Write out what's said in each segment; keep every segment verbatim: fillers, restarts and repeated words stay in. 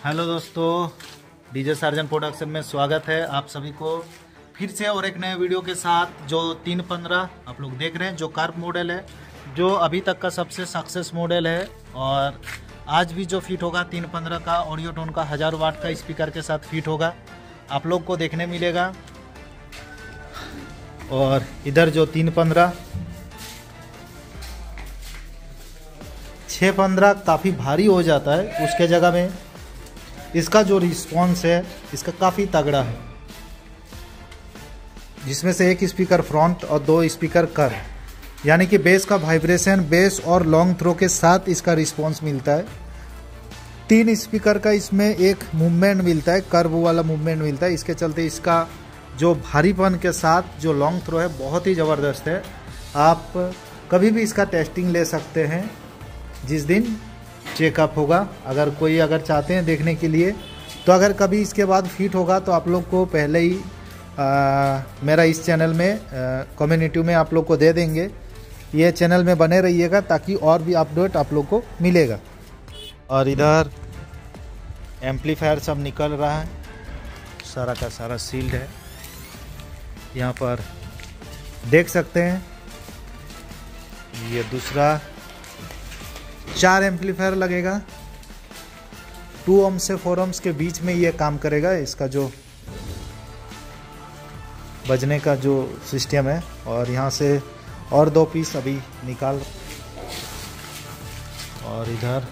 Hello दोस्तों, DJ surgeon production में स्वागत है आप सभी को फिर से और एक नए वीडियो के साथ। जो तीन पंद्रह आप लोग देख रहे हैं, जो कार्प मॉडल है, जो अभी तक का सबसे सक्सेस मॉडल है। और आज भी जो फिट होगा तीन पंद्रह का ऑडियो टोन का हज़ार वाट का स्पीकर के साथ फिट होगा, आप लोग को देखने मिलेगा। और इधर जो तीन पंद्रह छः पंद्रह काफ़ी भारी हो जाता है, उसके जगह में इसका जो रिस्पॉन्स है इसका काफ़ी तगड़ा है, जिसमें से एक स्पीकर फ्रंट और दो स्पीकर कर, यानी कि बेस का वाइब्रेशन, बेस और लॉन्ग थ्रो के साथ इसका रिस्पॉन्स मिलता है। तीन स्पीकर का इसमें एक मूवमेंट मिलता है, कर्व वाला मूवमेंट मिलता है। इसके चलते इसका जो भारीपन के साथ जो लॉन्ग थ्रो है बहुत ही ज़बरदस्त है। आप कभी भी इसका टेस्टिंग ले सकते हैं जिस दिन चेकअप होगा। अगर कोई अगर चाहते हैं देखने के लिए, तो अगर कभी इसके बाद फिट होगा तो आप लोग को पहले ही आ, मेरा इस चैनल में कम्युनिटी में आप लोग को दे देंगे। ये चैनल में बने रहिएगा ताकि और भी अपडेट आप लोग को मिलेगा। और इधर एम्पलीफायर सब निकल रहा है, सारा का सारा सील्ड है। यहाँ पर देख सकते हैं, ये दूसरा चार एम्पलीफायर लगेगा। टू ओम से फोर ओम्स के बीच में ये काम करेगा। इसका जो बजने का जो सिस्टम है, और यहाँ से और दो पीस अभी निकाल। और इधर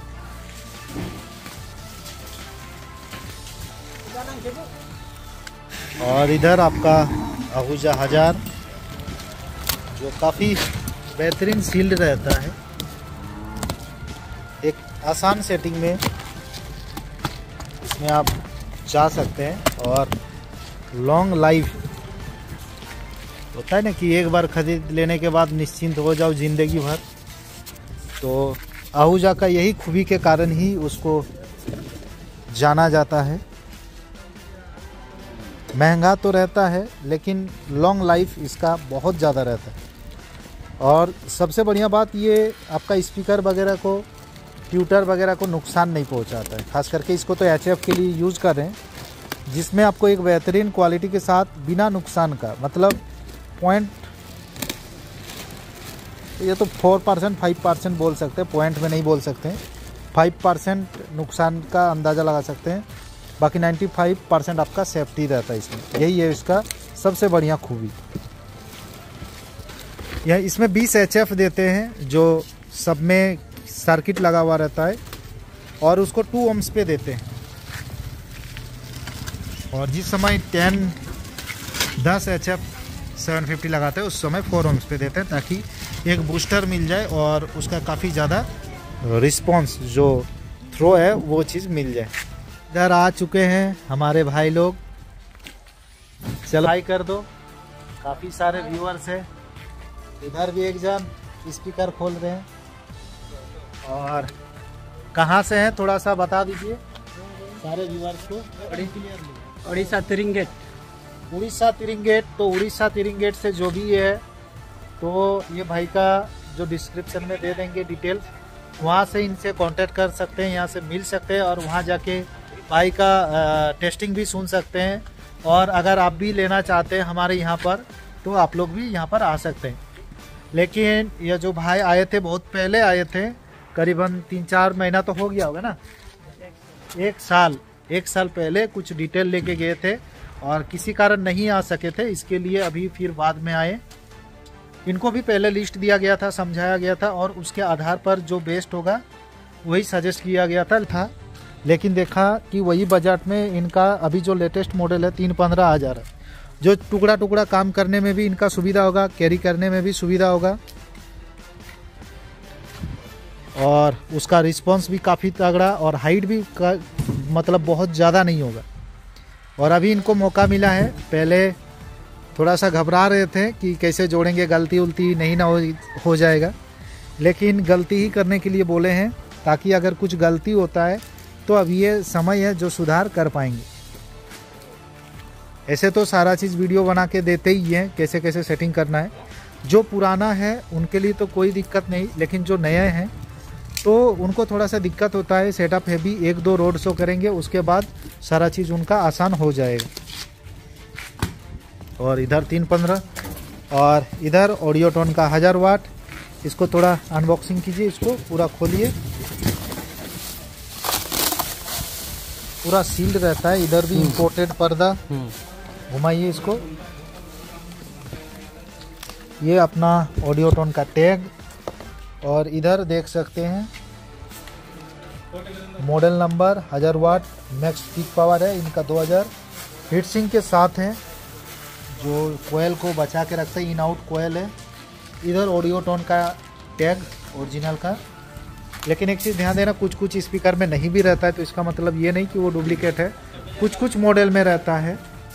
और इधर आपका आहूजा हजार, जो काफ़ी बेहतरीन सील्ड रहता है। एक आसान सेटिंग में इसमें आप जा सकते हैं। और लॉन्ग लाइफ होता है ना कि एक बार खरीद लेने के बाद निश्चिंत हो जाओ ज़िंदगी भर, तो आहूजा का यही खूबी के कारण ही उसको जाना जाता है। महंगा तो रहता है लेकिन लॉन्ग लाइफ इसका बहुत ज़्यादा रहता है। और सबसे बढ़िया बात ये, आपका स्पीकर वगैरह को, ट्यूटर वगैरह को नुकसान नहीं पहुंचाता है। खास करके इसको तो एच एफ के लिए यूज़ कर रहे हैं, जिसमें आपको एक बेहतरीन क्वालिटी के साथ बिना नुकसान का, मतलब पॉइंट ये तो फोर परसेंट फाइव परसेंट बोल सकते हैं, पॉइंट में नहीं बोल सकते हैं। फाइव परसेंट नुकसान का अंदाज़ा लगा सकते हैं, बाकी नाइन्टी फाइव परसेंट आपका सेफ्टी रहता है इसमें। यही है इसका सबसे बढ़िया खूबी। यह इसमें बीस एच एफ देते हैं, जो सब में सर्किट लगा हुआ रहता है, और उसको टू ओम्स पे देते हैं। और जिस समय टेन दस एच एफ सेवन फिफ्टी लगाते हैं, उस समय फोर ओम्स पे देते हैं, ताकि एक बूस्टर मिल जाए और उसका काफ़ी ज़्यादा रिस्पॉन्स जो थ्रो है वो चीज़ मिल जाए। इधर आ चुके हैं हमारे भाई लोग, चलो हाई कर दो। काफ़ी सारे व्यूअर्स हैं। इधर भी एक जन स्पीकर खोल रहे हैं। और कहाँ से हैं थोड़ा सा बता दीजिए सारे व्यूअर्स को। उड़ीसा तिरिंगेट। उड़ीसा तिरिंगेट। तो उड़ीसा तिरिंगेट से जो भी है, तो ये भाई का जो डिस्क्रिप्शन में दे देंगे डिटेल्स, वहाँ से इनसे कांटेक्ट कर सकते हैं, यहाँ से मिल सकते हैं, और वहाँ जाके भाई का आ, टेस्टिंग भी सुन सकते हैं। और अगर आप भी लेना चाहते हैं हमारे यहाँ पर, तो आप लोग भी यहाँ पर आ सकते हैं। लेकिन ये जो भाई आए थे, बहुत पहले आए थे, करीबन तीन चार महीना तो हो गया होगा ना, एक साल एक साल पहले कुछ डिटेल लेके गए थे, और किसी कारण नहीं आ सके थे। इसके लिए अभी फिर बाद में आए। इनको भी पहले लिस्ट दिया गया था, समझाया गया था, और उसके आधार पर जो बेस्ट होगा वही सजेस्ट किया गया था था लेकिन देखा कि वही बजट में इनका अभी जो लेटेस्ट मॉडल है तीन पंद्रह आ जा रहा है, जो टुकड़ा टुकड़ा काम करने में भी इनका सुविधा होगा, कैरी करने में भी सुविधा होगा, और उसका रिस्पांस भी काफ़ी तगड़ा, और हाइट भी का, मतलब बहुत ज़्यादा नहीं होगा। और अभी इनको मौका मिला है। पहले थोड़ा सा घबरा रहे थे कि कैसे जोड़ेंगे, गलती उल्टी नहीं ना हो, हो जाएगा, लेकिन गलती ही करने के लिए बोले हैं, ताकि अगर कुछ गलती होता है तो अब ये समय है जो सुधार कर पाएंगे। ऐसे तो सारा चीज़ वीडियो बना के देते ही हैं, कैसे कैसे सेटिंग करना है। जो पुराना है उनके लिए तो कोई दिक्कत नहीं, लेकिन जो नए हैं तो उनको थोड़ा सा दिक्कत होता है। सेटअप हैवी, एक दो रोड शो करेंगे उसके बाद सारा चीज़ उनका आसान हो जाएगा। और इधर तीन पंद्रह और इधर ऑडियोटोन का हज़ार वाट। इसको थोड़ा अनबॉक्सिंग कीजिए, इसको पूरा खोलिए। पूरा सील्ड रहता है, इधर भी इंपोर्टेड पर्दा। घुमाइए इसको। ये अपना ऑडियोटोन का टैग और इधर देख सकते हैं मॉडल नंबर, हज़ार वाट, मैक्स पीक पावर है इनका दो हज़ार। हीट सिंक के साथ है जो कोयल को बचा के रखता है, इन आउट कोयल है। इधर ऑडियोटोन का टैग ओरिजिनल का। लेकिन एक चीज़ ध्यान देना, कुछ कुछ स्पीकर में नहीं भी रहता है, तो इसका मतलब ये नहीं कि वो डुप्लीकेट है, कुछ कुछ मॉडल में रहता है।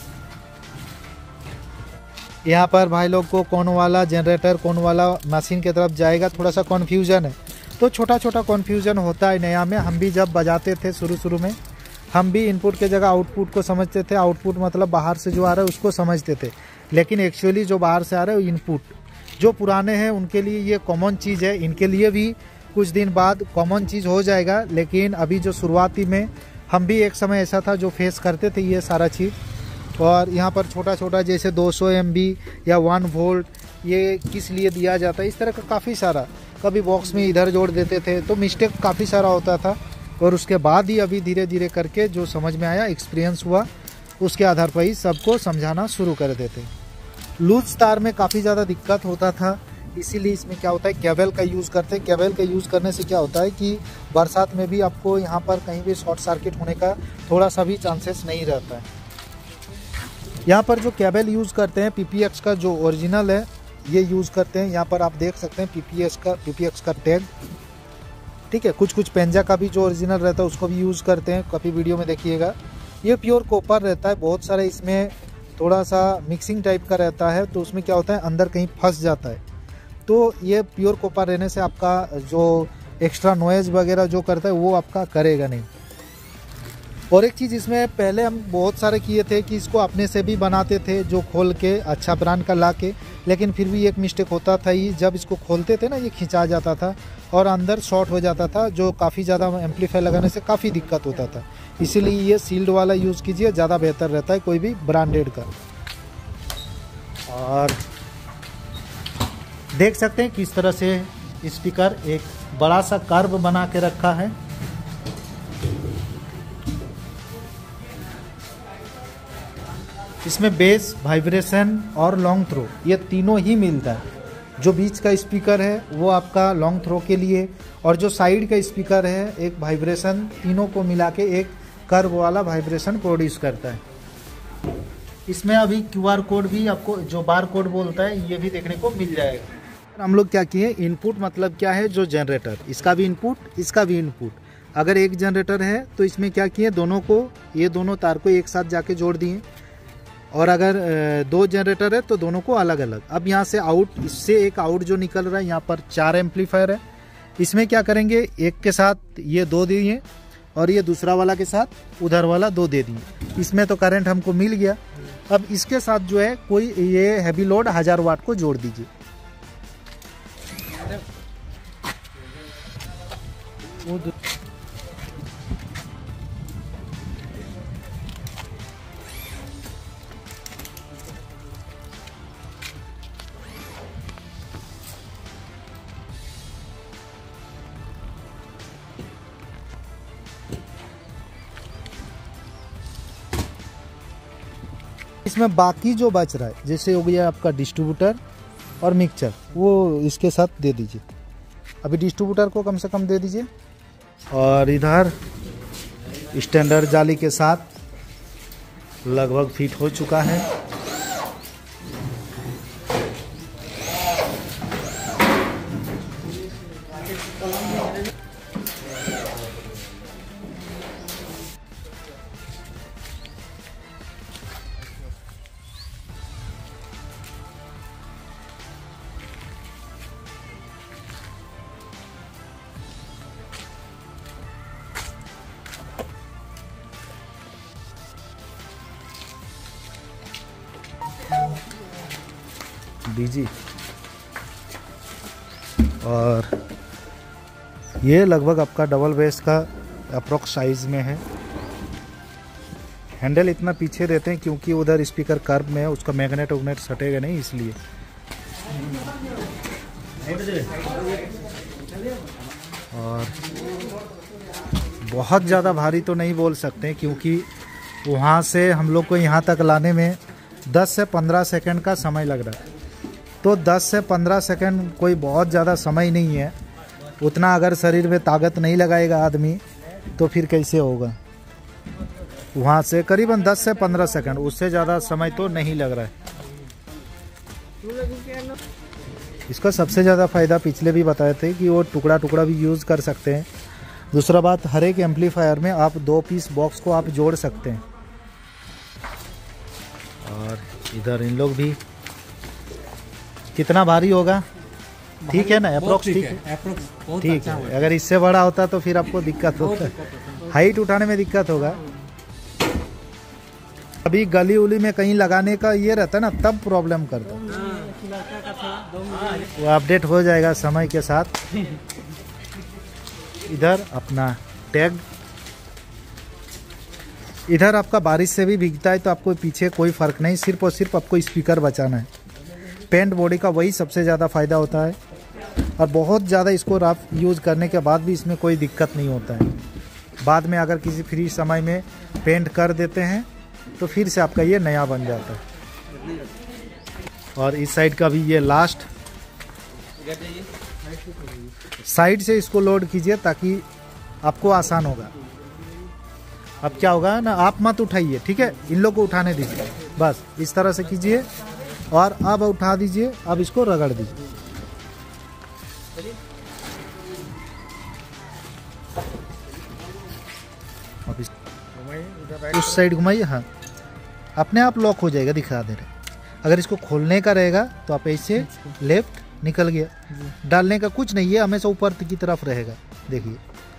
यहाँ पर भाई लोग को कौन वाला जनरेटर कौन वाला मशीन की तरफ जाएगा थोड़ा सा कन्फ्यूज़न है। तो छोटा छोटा कन्फ्यूज़न होता है नया में। हम भी जब बजाते थे शुरू शुरू में, हम भी इनपुट के जगह आउटपुट को समझते थे। आउटपुट मतलब बाहर से जो आ रहा है उसको समझते थे, लेकिन एक्चुअली जो बाहर से आ रहा है वो इनपुट। जो पुराने हैं उनके लिए ये कॉमन चीज़ है, इनके लिए भी कुछ दिन बाद कॉमन चीज़ हो जाएगा। लेकिन अभी जो शुरुआती में हम भी एक समय ऐसा था जो फेस करते थे ये सारा चीज़। और यहाँ पर छोटा छोटा जैसे दो सौ एम बी या वन वोल्ट ये किस लिए दिया जाता है, इस तरह का काफ़ी सारा। कभी बॉक्स में इधर जोड़ देते थे, तो मिस्टेक काफ़ी सारा होता था। और उसके बाद ही अभी धीरे धीरे करके जो समझ में आया, एक्सपीरियंस हुआ, उसके आधार पर ही सबको समझाना शुरू कर देते। लूज तार में काफ़ी ज़्यादा दिक्कत होता था, इसीलिए इसमें क्या होता है केबल का यूज़ करते हैं। केबल का यूज़ करने से क्या होता है कि बरसात में भी आपको यहाँ पर कहीं भी शॉर्ट सर्किट होने का थोड़ा सा भी चांसेस नहीं रहता है। यहाँ पर जो केबल यूज़ करते हैं पी पी एक्स का जो ओरिजिनल है ये यूज़ करते हैं। यहाँ पर आप देख सकते हैं पी पी एक्स का पी पी एक्स का टैग, ठीक है। कुछ कुछ पेंजा का भी जो ओरिजिनल रहता है उसको भी यूज़ करते हैं, कभी वीडियो में देखिएगा। ये प्योर कॉपर रहता है, बहुत सारे इसमें थोड़ा सा मिक्सिंग टाइप का रहता है, तो उसमें क्या होता है अंदर कहीं फंस जाता है। तो ये प्योर कॉपर रहने से आपका जो एक्स्ट्रा नॉइज़ वगैरह जो करता है वो आपका करेगा नहीं। और एक चीज़ इसमें पहले हम बहुत सारे किए थे कि इसको अपने से भी बनाते थे, जो खोल के अच्छा ब्रांड का ला के, लेकिन फिर भी एक मिस्टेक होता था ही, जब इसको खोलते थे ना ये खिंचा जाता था और अंदर शॉर्ट हो जाता था, जो काफ़ी ज़्यादा एम्पलीफायर लगाने से काफ़ी दिक्कत होता था। इसीलिए ये सील्ड वाला यूज़ कीजिए, ज़्यादा बेहतर रहता है कोई भी ब्रांडेड का। और देख सकते हैं किस तरह से स्पीकर एक बड़ा सा कर्व बना के रखा है। इसमें बेस, वाइब्रेशन और लॉन्ग थ्रो ये तीनों ही मिलता है। जो बीच का स्पीकर है वो आपका लॉन्ग थ्रो के लिए, और जो साइड का स्पीकर है एक वाइब्रेशन, तीनों को मिला के एक कर्व वाला वाइब्रेशन प्रोड्यूस करता है। इसमें अभी क्यू आर कोड भी आपको जो बार कोड बोलता है ये भी देखने को मिल जाएगा। हम लोग क्या किए, इनपुट मतलब क्या है, जो जनरेटर, इसका भी इनपुट इसका भी इनपुट। अगर एक जनरेटर है तो इसमें क्या किए, दोनों को ये दोनों तार को एक साथ जाके जोड़ दिए। और अगर दो जनरेटर है तो दोनों को अलग अलग। अब यहाँ से आउट, इससे एक आउट जो निकल रहा है, यहाँ पर चार एम्पलीफायर है। इसमें क्या करेंगे, एक के साथ ये दो दिए और ये दूसरा वाला के साथ उधर वाला दो दे दिए। इसमें तो करंट हमको मिल गया। अब इसके साथ जो है कोई ये हैवी लोड हज़ार वाट को जोड़ दीजिए। वो इसमें बाकी जो बच रहा है, जैसे हो गया आपका डिस्ट्रीब्यूटर और मिक्सचर, वो इसके साथ दे दीजिए। अभी डिस्ट्रीब्यूटर को कम से कम दे दीजिए। और इधर स्टैंडर्ड जाली के साथ लगभग फिट हो चुका है। दीजिए। और ये लगभग आपका डबल बेस का अप्रोक्स साइज में है। हैंडल इतना पीछे देते हैं क्योंकि उधर स्पीकर कर्व में है, उसका मैग्नेट वैग्नेट सटेगा नहीं इसलिए। और बहुत ज़्यादा भारी तो नहीं बोल सकते क्योंकि वहाँ से हम लोग को यहाँ तक लाने में दस से पंद्रह सेकंड का समय लग रहा है। तो दस से पंद्रह सेकंड कोई बहुत ज़्यादा समय नहीं है। उतना अगर शरीर में ताकत नहीं लगाएगा आदमी तो फिर कैसे होगा। वहाँ से करीबन दस से पंद्रह सेकंड, उससे ज़्यादा समय तो नहीं लग रहा है। इसका सबसे ज़्यादा फ़ायदा पिछले भी बताए थे कि वो टुकड़ा टुकड़ा भी यूज़ कर सकते हैं। दूसरा बात, हर एक एम्पलीफायर में आप दो पीस बॉक्स को आप जोड़ सकते हैं। और इधर इन लोग भी, कितना भारी होगा ठीक है ना, अप्रोक्स ठीक है, ठीक है। अगर इससे बड़ा होता तो फिर आपको दिक्कत होता, हाइट उठाने में दिक्कत होगा। अभी गली उली में कहीं लगाने का ये रहता है ना, तब प्रॉब्लम करता, वो अपडेट हो जाएगा समय के साथ। इधर अपना टैग, इधर आपका बारिश से भी भीगता है तो आपको पीछे कोई फर्क नहीं, सिर्फ और सिर्फ आपको स्पीकर बचाना है। पेंट बॉडी का वही सबसे ज़्यादा फ़ायदा होता है। और बहुत ज़्यादा इसको रफ यूज़ करने के बाद भी इसमें कोई दिक्कत नहीं होता है। बाद में अगर किसी फ्री समय में पेंट कर देते हैं तो फिर से आपका ये नया बन जाता है। और इस साइड का भी ये लास्ट साइड से इसको लोड कीजिए ताकि आपको आसान होगा। अब क्या होगा ना, आप मत उठाइए, ठीक है, इन लोग को उठाने दीजिए, बस इस तरह से कीजिए और अब उठा दीजिए। अब इसको रगड़ दीजिए। अब इस उस साइड घुमाइए, हाँ, अपने आप लॉक हो जाएगा, दिखा दे रहे। अगर इसको खोलने का रहेगा तो आप ऐसे लेफ्ट निकल गया, डालने का कुछ नहीं है, हमेशा ऊपर की तरफ रहेगा। देखिए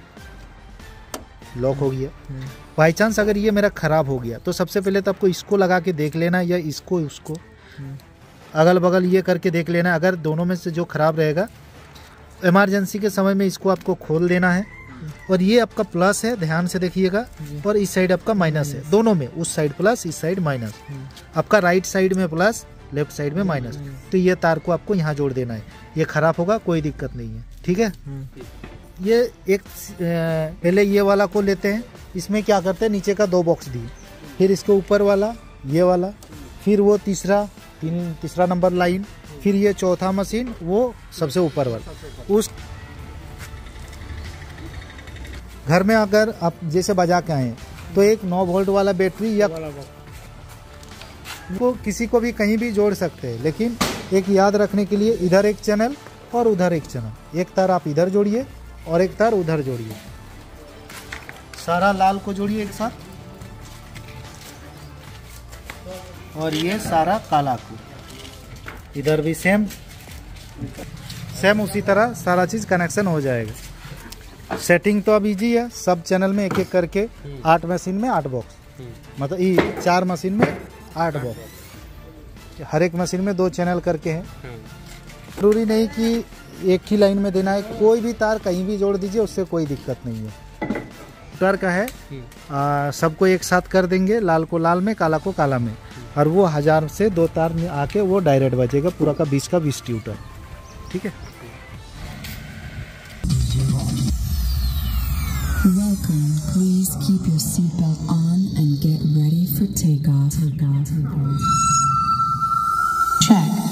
लॉक हो गया। बाई चांस अगर ये मेरा ख़राब हो गया तो सबसे पहले तो आपको इसको लगा के देख लेना, या इसको उसको अगल बगल ये करके देख लेना। अगर दोनों में से जो ख़राब रहेगा, इमरजेंसी के समय में इसको आपको खोल देना है। और ये आपका प्लस है, ध्यान से देखिएगा, और इस साइड आपका माइनस है, दोनों में, उस साइड प्लस इस साइड माइनस। आपका राइट साइड में प्लस, लेफ्ट साइड में माइनस। तो ये तार को आपको यहाँ जोड़ देना है। ये खराब होगा कोई दिक्कत नहीं है, ठीक है। ये एक पहले ये वाला को लेते हैं, इसमें क्या करते हैं, नीचे का दो बॉक्स दिए, फिर इसके ऊपर वाला, ये वाला, फिर वो तीसरा तीन तीसरा नंबर लाइन, फिर ये चौथा मशीन, वो सबसे ऊपर वाला। उस घर में अगर आप जैसे बजा के आए तो एक नौ वोल्ट वाला बैटरी या वो किसी को भी कहीं भी जोड़ सकते हैं, लेकिन एक याद रखने के लिए इधर एक चैनल और उधर एक चैनल, एक तार आप इधर जोड़िए और एक तार उधर जोड़िए। सारा लाल को जोड़िए एक साथ, और ये सारा काला को इधर भी सेम सेम उसी तरह सारा चीज़ कनेक्शन हो जाएगा। सेटिंग तो अब इजी है, सब चैनल में एक एक करके, आठ मशीन में आठ बॉक्स, मतलब ये चार मशीन में आठ बॉक्स, हर एक मशीन में दो चैनल करके हैं। जरूरी नहीं कि एक ही लाइन में देना है, कोई भी तार कहीं भी जोड़ दीजिए, उससे कोई दिक्कत नहीं है। तार का है आ, सबको एक साथ कर देंगे, लाल को लाल में, काला को काला में, और वो हजार से दो तार में आके वो डायरेक्ट बचेगा, पूरा का बीस का बीस ट्यूटर, ठीक है। Welcome. Please keep your seatbelt on and get ready for takeoff. Takeoff. Takeoff. Check.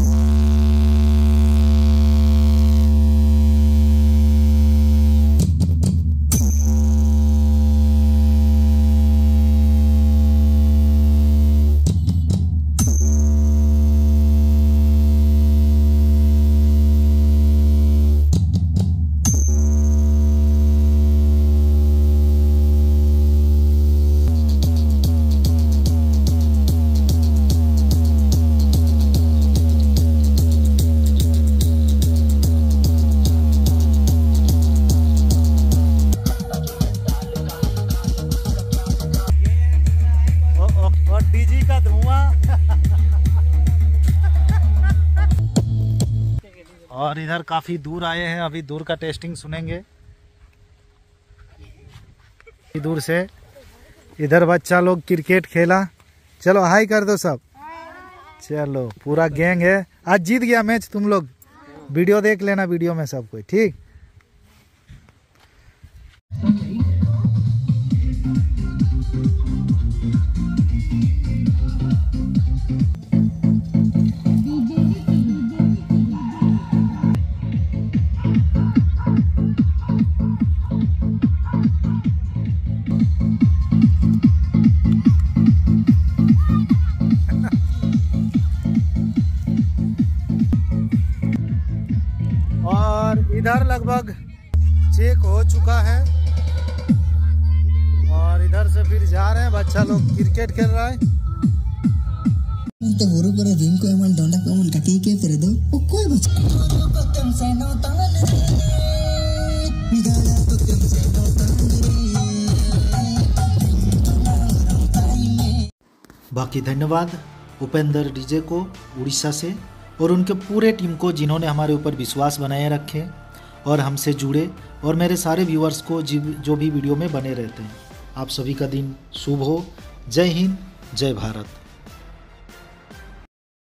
DG का धुआं और इधर काफी दूर आए हैं, अभी दूर का टेस्टिंग सुनेंगे। दूर से इधर बच्चा लोग क्रिकेट खेला। चलो हाई कर दो सब। चलो पूरा गैंग है। आज जीत गया मैच तुम लोग। वीडियो देख लेना, वीडियो में सब कोई ठीक। और इधर लगभग चेक हो चुका है और इधर से फिर जा रहे हैं। बच्चा लोग क्रिकेट खेल रहा है। तो बुरु पर दिन को एमन डोंडा को मन काटी के तेरे दो ओ कोई बच्चा को तुम से नो तंग निदाला तो तुम से नो तंग। बाकी धन्यवाद उपेंद्र डीजे को उड़ीसा से और उनके पूरे टीम को जिन्होंने हमारे ऊपर विश्वास बनाए रखे और हमसे जुड़े, और मेरे सारे व्यूअर्स को जो भी वीडियो में बने रहते हैं। आप सभी का दिन शुभ हो। जय हिंद, जय भारत।